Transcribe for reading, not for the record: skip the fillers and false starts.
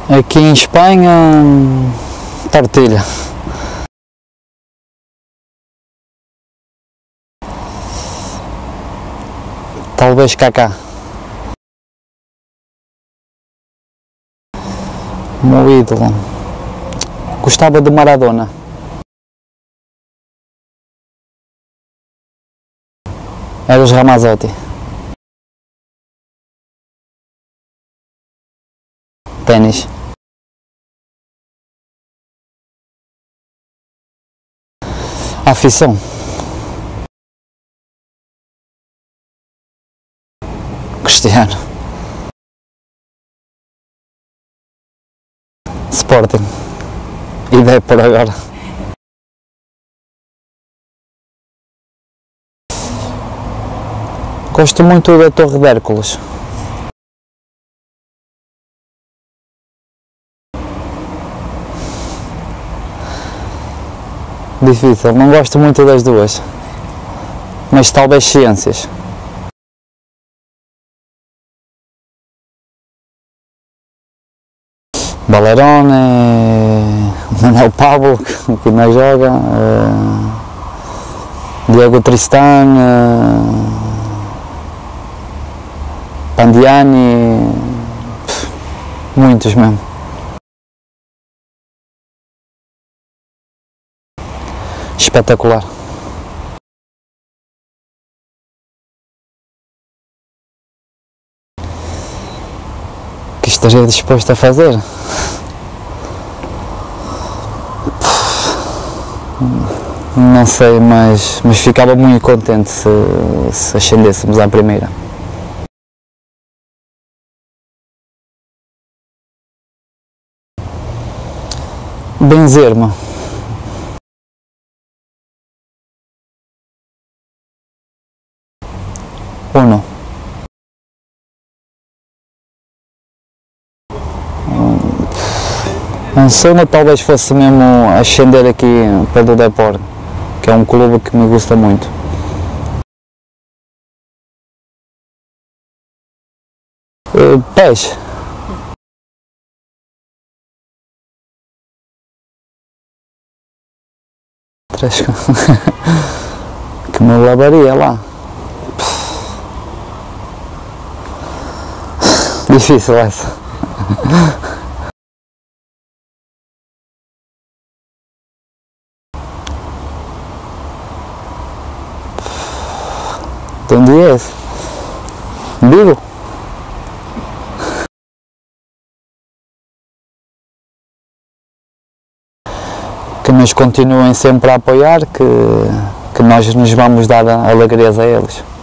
Aqui em Espanha, tortilha. Talvez Kaká. Meu ídolo. Gostava de Maradona. Era os Ramazotti. Ténis. Afição. Cristiano. Sporting. Ideia por agora. Gosto muito da Torre de Hércules. Difícil, não gosto muito das duas, mas talvez ciências. Valerone, Manuel Pablo, que não joga, Diego Tristan, Pandiani, muitos mesmo. Espetacular. Que estaria disposto a fazer? Não sei, mas ficava muito contente se ascendêssemos à primeira. Benzema. Uno. Um sonho talvez fosse mesmo ascender aqui pelo Depor, que é um clube que me gusta muito. Pés. Que me lavaria lá. Difícil essa. De onde é esse? Vigo? Que nos continuem sempre a apoiar, que nós nos vamos dar alegrias a eles.